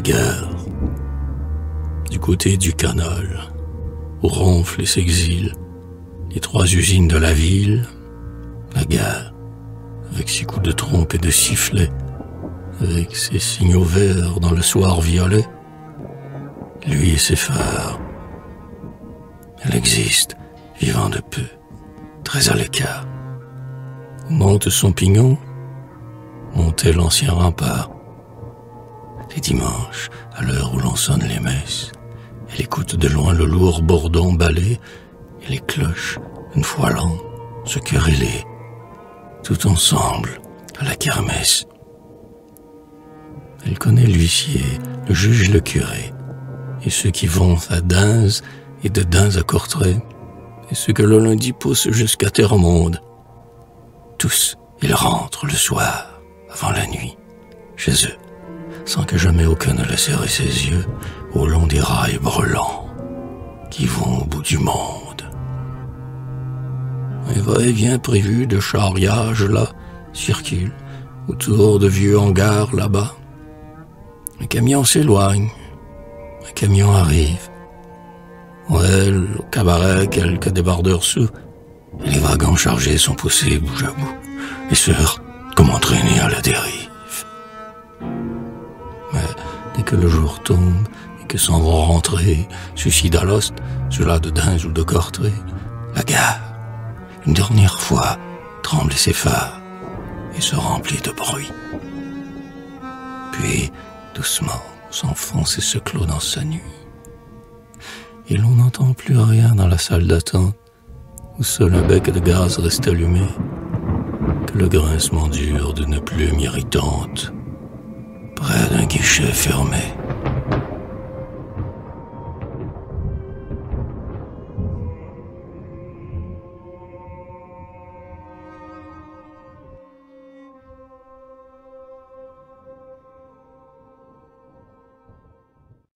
guerre. Du côté du canal, où ronflent et s'exilent les 3 usines de la ville, la guerre, avec ses coups de trompe et de sifflet, avec ses signaux verts dans le soir violet, lui et ses phares. Elle existe, vivant de peu, très à l'écart. Où monte son pignon, montait l'ancien rempart. Les dimanches, à l'heure où l'on sonne les messes, elle écoute de loin le lourd bourdon balai et les cloches, une fois l'an, se quereller, tout ensemble, à la kermesse. Elle connaît l'huissier, le juge et le curé, et ceux qui vont à Dins et de Dins à Courtrai, et ceux que le lundi pousse jusqu'à Terre-au-Monde. Tous, ils rentrent le soir, avant la nuit, chez eux, sans que jamais aucun ne laisse serrer ses yeux au long des rails brûlants qui vont au bout du monde. Un va-et-vient prévu de charriage là circule autour de vieux hangars là-bas. Un camion s'éloigne, un camion arrive. Ouais, au cabaret, quelques débardeurs sous, et les wagons chargés sont poussés bout à bout, et se heurtent comme entraînés à la dérive. Mais dès que le jour tombe, et que s'en vont rentrer, suicide à l'ost, ceux-là de Dins ou de Courtrai, la gare, une dernière fois, tremble et s'effare, et se remplit de bruit. Puis, doucement, s'enfonce et se clôt dans sa nuit. Et l'on n'entend plus rien dans la salle d'attente, où seul un bec de gaz reste allumé, que le grincement dur d'une plume irritante, près d'un guichet fermé.